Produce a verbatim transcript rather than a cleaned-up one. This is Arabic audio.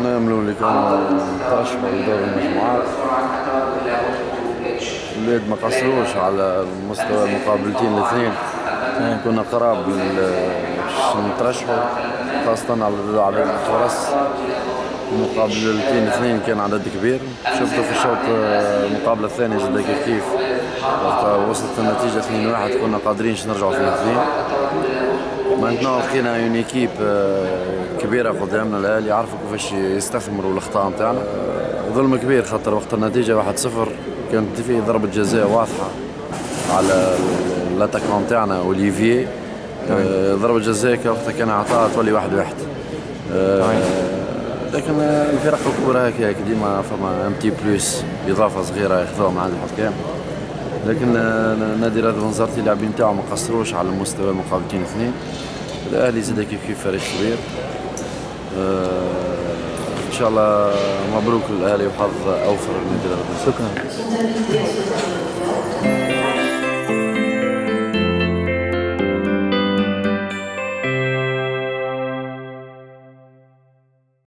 ناملوا اللي كانوا ترشحوا لدور المجموعات. الولاد ما قصروش على مستوى المقابلتين الاثنين، كنا قراب باش نترشحوا، خاصة على عدد الفرص. المقابلتين الاثنين كان عدد كبير. شفتوا في الشوط المقابلة الثانية زاد كيف كيف وصلت النتيجة اثنين واحد، كنا قادرين نرجعوا في اثنين. مانتنا لقينا اون ايكيب كبيرة قدامنا، الاهلي يعرفوا كيفاش يستثمروا الاخطاء نتاعنا. ظلم كبير خاطر وقت النتيجة واحد صفر كانت فيه ضربة جزاء واضحة على الاتاكون تاعنا اوليفييه. ضربة جزاء وقتها كان عطاها تولي واحد واحد. لكن الفرق الكبرى هكاك ديما فما ام تي بلوس اضافه صغيره ياخذوها مع الحكام. لكن نادي رياض بنزرتي اللاعبين نتاعو ما قصروش على مستوى المقابلتين اثنين. الاهلي زاد كيف كيف فريق كبير. ان شاء الله مبروك للاهلي وحظ اوفر لنادي رياض. شكرا.